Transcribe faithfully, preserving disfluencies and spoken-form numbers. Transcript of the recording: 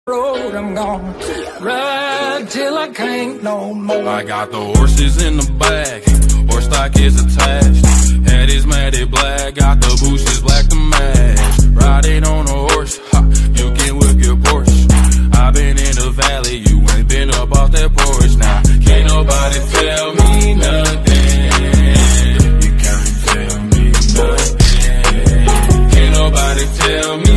road, I'm gonna ride till I can't no more. I got the horses in the back, horse stock is attached. Head is matted black, got the bushes black to match. Riding on a horse, ha, you can whip your Porsche. I been in the valley, you ain't been up off that porch. Now, can't nobody tell me nothing. You can't tell me nothing. Can't nobody tell me